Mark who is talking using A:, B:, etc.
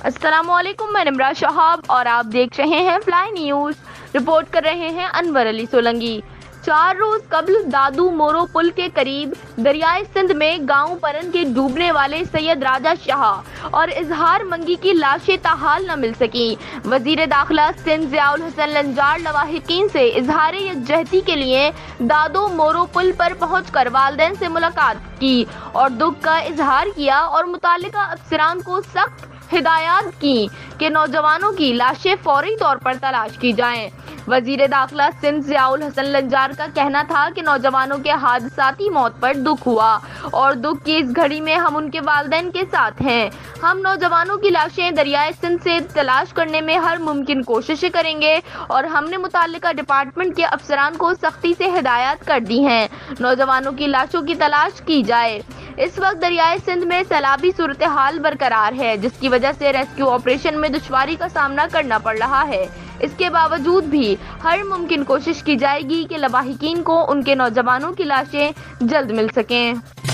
A: السلام علیکم، میں نمرا شہاب اور آپ دیکھ رہے ہیں فلائی نیوز۔ رپورٹ کر رہے ہیں انور علی سولنگی۔ 4 روز قبل دادو مورو پل کے قریب دریائے سندھ میں گاؤں پرن کے ڈوبنے والے سید راجہ شاہ اور اظہار منگی کی لاشیں تاحال نہ مل سکیں۔ وزیر داخلہ سندھ ضیاء الحسن لنجار لواحقین سے اظہار یکجہتی کے لیے دادو مورو پل پر پہنچ کر والدین سے ملاقات کی اور دکھ کا اظہار کیا اور متعلقہ افسران کو سخت ہدایات کی کہ نوجوانوں کی لاشیں فوری طور پر تلاش کی جائیں۔ وزیر داخلہ سندھ ضیاء الحسن لنجار کا کہنا تھا کہ نوجوانوں کے حادثاتی موت پر دکھ ہوا اور دکھ کی اس گھڑی میں ہم ان کے والدین کے ساتھ ہیں۔ ہم نوجوانوں کی لاشیں دریائے سندھ سے تلاش کرنے میں ہر ممکن کوششیں کریں گے اور ہم نے متعلقہ ڈپارٹمنٹ کے افسران کو سختی سے ہدایات کر دی ہیں، نوجوانوں کی لاشوں کی تلاش کی جائے۔ اس وقت دریائے سندھ میں سیلابی صورتحال برقرار ہے، جس کی وجہ سے ریسکیو آپریشن میں دشواری کا سامنا کرنا پڑ رہا ہے۔ اس کے باوجود بھی ہر ممکن کوشش کی جائے گی کہ لواحقین کو ان کے نوجوانوں کی لاشیں جلد مل سکیں۔